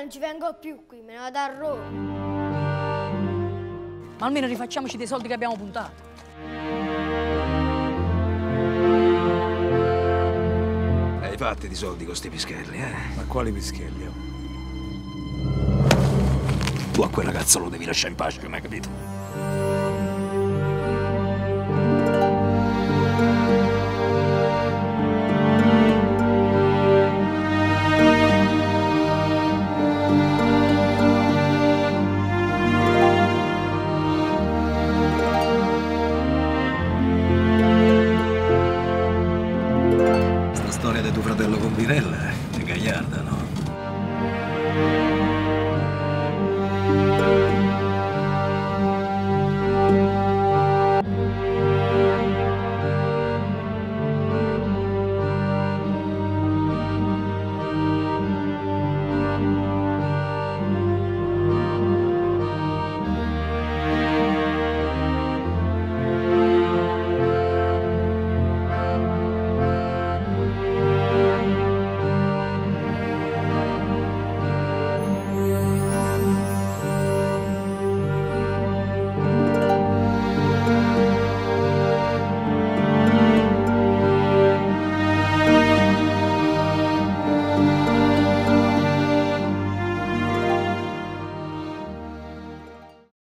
non ci vengo più qui, me ne vado a Roma. Ma almeno rifacciamoci dei soldi che abbiamo puntato. Hai fatti di soldi con sti pischelli, eh? Ma quali pischelli? Tu a quel ragazzo lo devi lasciare in pace, non hai capito?